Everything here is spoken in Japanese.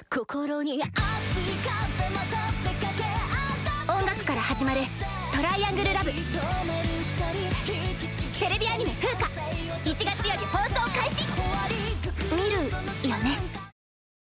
心に熱い風また出かけ音楽から始まるトライアングルラブ。テレビアニメ「風花」1月より放送開始。見るよね？